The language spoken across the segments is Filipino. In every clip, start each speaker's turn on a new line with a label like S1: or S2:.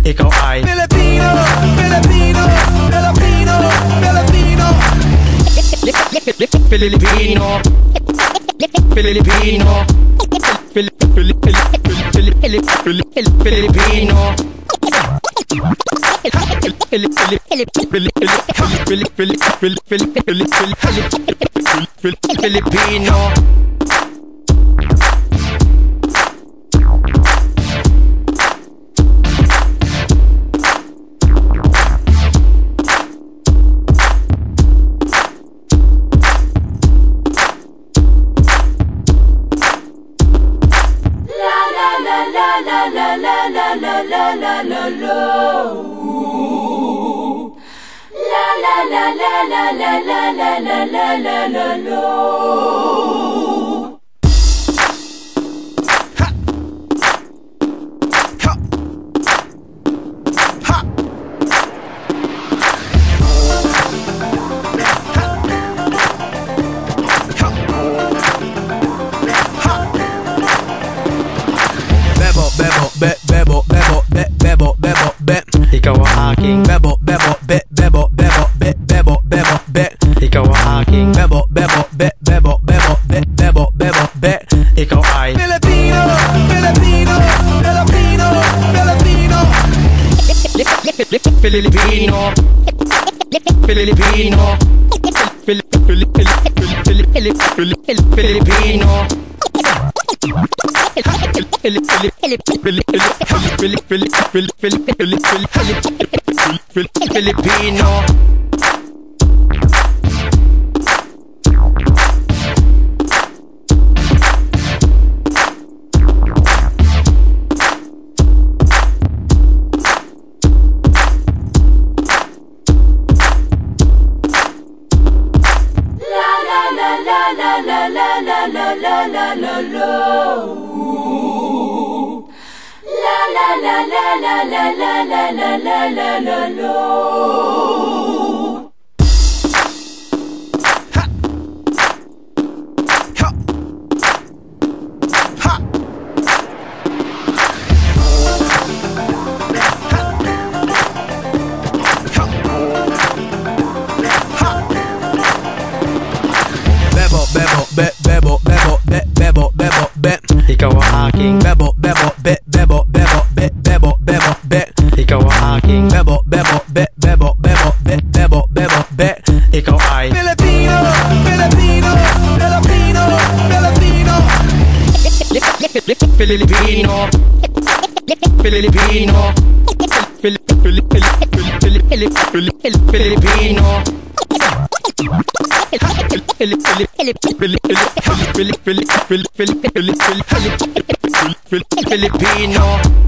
S1: ikaw ay
S2: Filipino, Filipino, Filipino, Filipino,
S1: Filipino, Filipino, Filipino. Ikaw ang aking
S2: bebo, bebo, be, bebo, bebo, be, bebo, bebo, be.
S1: Ikaw ang aking
S2: bebo, bebo, be, bebo, bebo, be, bebo, bebo, be.
S1: Ikaw ay
S2: Filipino, Filipino, Filipino, Filipino,
S1: Filipino, Filipino, Filipino. Ikaw ang aking
S2: bebo, bebo, be, bebo, bebo, be, bebo, bebo, be.
S1: Ikaw ang aking
S2: bebo, bebo, be, bebo, bebo, be, bebo, bebo, be.
S1: Ikaw ay
S2: Filipino, Filipino, Filipino, Filipino,
S1: Filipino, Filipino, Filipino.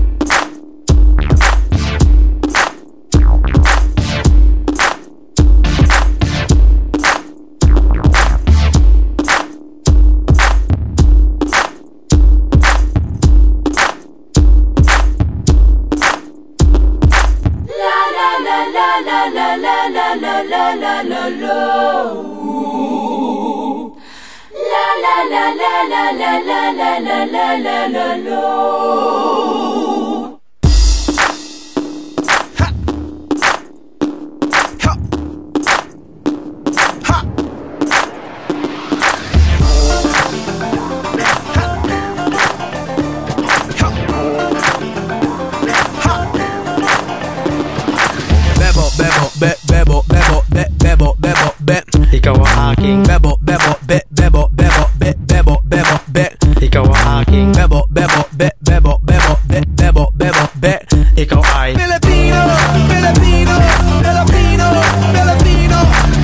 S1: Ikaw ang aking
S2: bebo, bebo, be, bebo, bebo, be, bebo, bebo, be.
S1: Ikaw ang aking
S2: bebo, bebo, be, bebo, bebo, be, bebo, bebo, be.
S1: Ikaw ay
S2: Filipino, Filipino, Filipino, Filipino,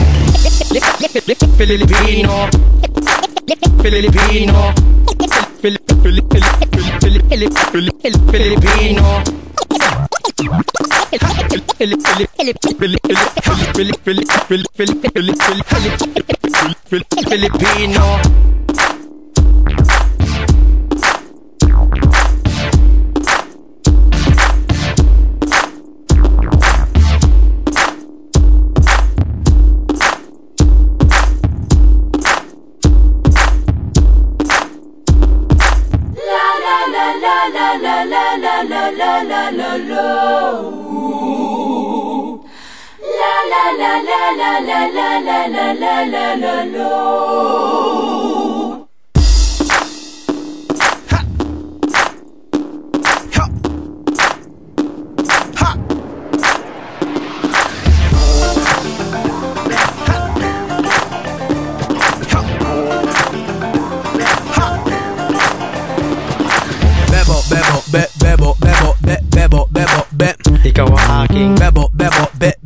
S1: Filipino, Filipino, Filipino.
S2: la la la la
S3: la la la la la la. La la la la la la la la la la la la la.
S2: Bebo, bebo, be, bebo, bebo, be, bebo, bebo, be.
S1: Ikaw ang aking
S2: Bebo, bebo, be,